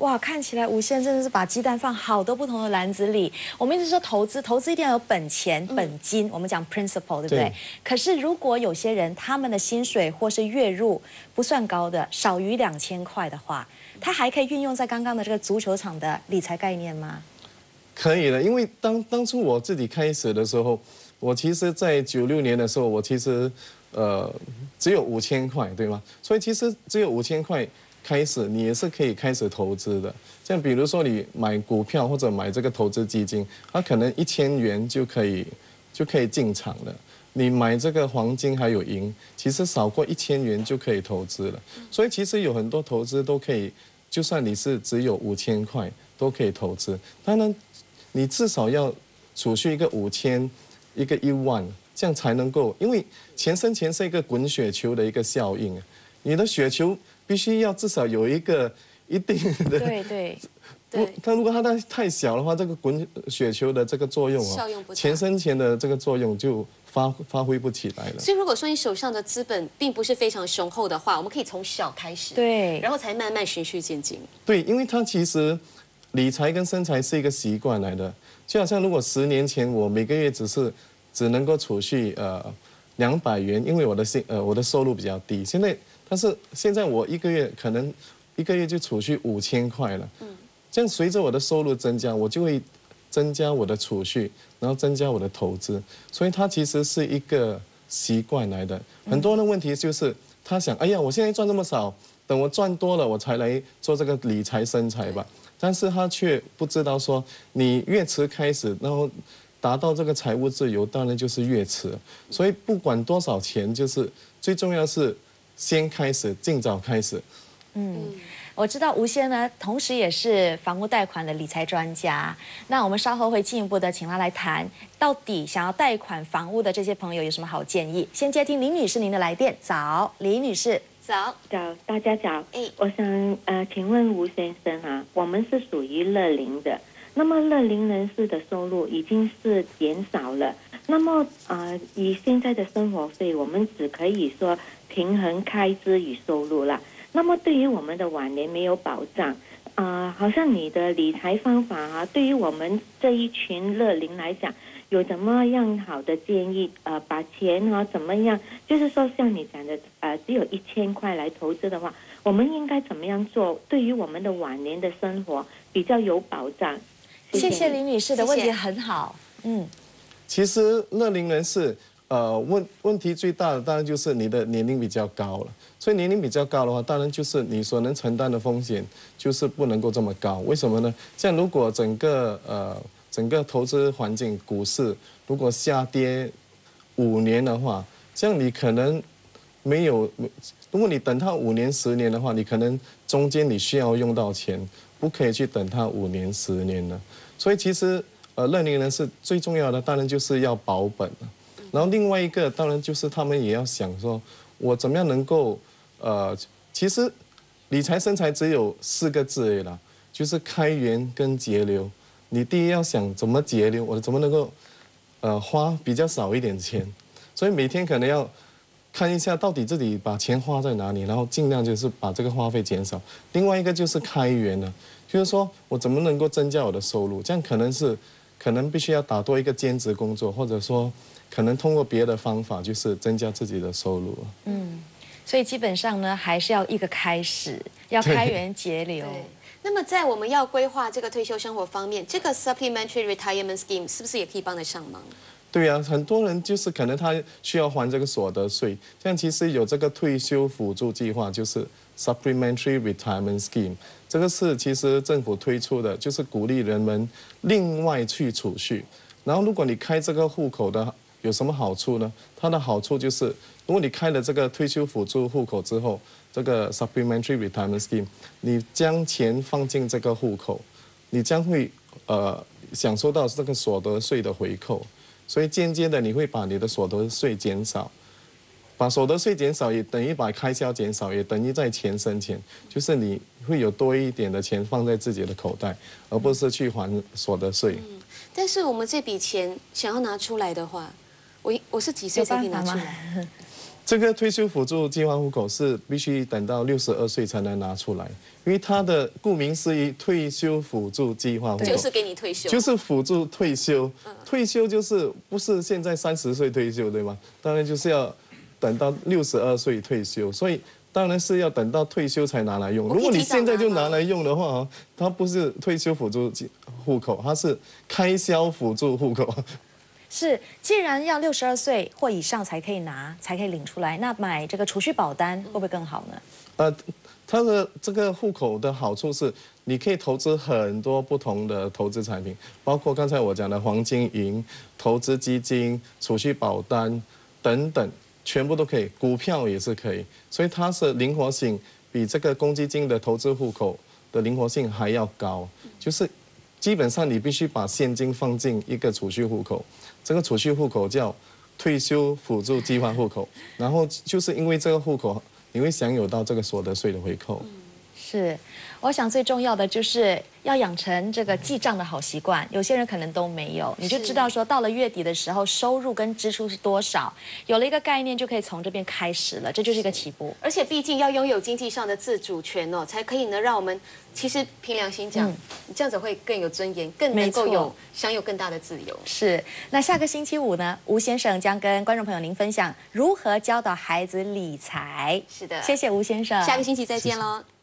哇，看起来吴先生真的是把鸡蛋放好多不同的篮子里。我们一直说投资一定要有本钱、本金，我们讲 principle， 对不对？可是如果有些人他们的薪水或是月入不算高的，少于2000块的话，他还可以运用在刚刚的这个足球场的理财概念吗？ 可以的，因为当初我自己开始的时候，我其实在96年的时候，我其实只有5000块，对吗？所以其实只有5000块开始，你也是可以开始投资的。像比如说你买股票或者买这个投资基金，它可能1000元就可以进场了。你买这个黄金还有银，其实少过1000元就可以投资了。所以其实有很多投资都可以，就算你是只有5000块都可以投资。当然，你至少要储蓄一个5000，一个10000，这样才能够，因为钱生钱是一个滚雪球的一个效应，你的雪球必须要至少有一个一定的。 对。 它如果它太小的话，这个滚雪球的这个作用钱生钱的这个作用就发挥不起来了。 所以如果说你手上的资本并不是非常雄厚的话，我们可以从小开始， 对， 然后才慢慢循序渐进。 对，因为它其实理财跟生财是一个习惯来的，就好像如果10年前我每个月只能够储蓄200元，因为我的收入比较低，但是现在我可能一个月就储蓄5000块了。这样随着我的收入增加，我就会增加我的储蓄，然后增加我的投资，所以它其实是一个习惯来的。很多人的问题就是他想，哎呀，我现在赚这么少，等我赚多了我才来做这个理财生财吧。但是他却不知道说，你越迟开始，然后达到这个财务自由，当然就是越迟。所以不管多少钱，就是最重要是先开始，尽早开始。 我知道吴先呢，同时也是房屋贷款的理财专家。那我们稍后会进一步的请他来谈，到底想要贷款房屋的这些朋友有什么好建议？先接听林女士您的来电，早，李女士， 早， 大家早。我想请问吴先生啊，我们是属于乐龄的，那么乐龄人士的收入已经是减少了，那么以现在的生活费，我们只可以说平衡开支与收入了。那么对于我们的晚年没有保障，好像你的理财方法啊，对于我们这一群乐龄来讲，有怎么样好的建议？把钱怎么样？就是说像你讲的，只有1000块来投资的话，我们应该怎么样做？对于我们的晚年的生活比较有保障。 谢谢林女士的问题很好。 其实乐龄人士。问题最大的当然就是你的年龄比较高了，所以年龄比较高的话，当然就是你所能承担的风险就是不能够这么高。为什么呢？像如果整个投资环境股市如果下跌5年的话，这样你可能没有，如果你等它5年10年的话，你可能中间你需要用到钱，不可以去等它5年10年了。所以其实乐龄人是最重要的，当然就是要保本了。然后另外一个当然就是他们也要想说，我怎么样能够其实理财生财只有4个字而已啦，就是开源跟节流。你第一要想怎么节流，我怎么能够花比较少一点钱，所以每天可能要看一下到底自己把钱花在哪里，然后尽量就是把这个花费减少。另外一个就是开源了，就是说我怎么能够增加我的收入，这样可能必须要打多一个兼职工作，或者说可能通过别的方法，就是增加自己的收入。 所以基本上呢，还是要一个开始，要开源节流。 那么在我们要规划这个退休生活方面，这个 supplementary retirement scheme 是不是也可以帮得上忙？ 对啊，很多人就是可能他需要还这个所得税，像其实有这个退休辅助计划，就是 supplementary retirement scheme， 这个是其实政府推出的，就是鼓励人们另外去储蓄。然后如果你开这个户口的有什么好处呢？它的好处就是，如果你开了这个退休辅助户口之后，这个 supplementary retirement scheme， 你将钱放进这个户口，你将会享受到这个所得税的回扣，所以间接的你会把你的所得税减少，把所得税减少也等于把开销减少，也等于在钱生钱，就是你会有多一点的钱放在自己的口袋，而不是去还所得税。 但是我们这笔钱想要拿出来的话，我是几岁才可以拿出来？ 这个退休辅助计划户口是必须等到62岁才能拿出来，因为它的顾名思义，退休辅助计划户口就是给你退休， 就是辅助退休。退休就是不是现在30岁退休对吗？当然就是要等到62岁退休，所以当然是要等到退休才拿来用。如果你现在就拿来用的话，它不是退休辅助户口，它是开销辅助户口。 是，既然要62岁或以上才可以拿，才可以领出来，那买这个储蓄保单会不会更好呢？ 它的这个户口的好处是，你可以投资很多不同的投资产品，包括刚才我讲的黄金、银、投资基金、储蓄保单等等，全部都可以，股票也是可以，所以它是灵活性比这个公积金的投资户口的灵活性还要高，就是基本上你必须把现金放进一个储蓄户口，这个储蓄户口叫退休辅助计划户口，然后就是因为这个户口，你会享有到这个所得税的回扣。 是，我想最重要的就是要养成这个记账的好习惯。有些人可能都没有，你就知道说到了月底的时候，收入跟支出是多少，有了一个概念，就可以从这边开始了，这就是一个起步。 而且毕竟要拥有经济上的自主权哦，才可以呢让我们其实凭良心讲，你这样子会更有尊严，更能够享有更大的自由。 是，那下个星期五呢，吴先生将跟观众朋友您分享如何教导孩子理财。 是的， 谢谢吴先生， 下个星期再见喽。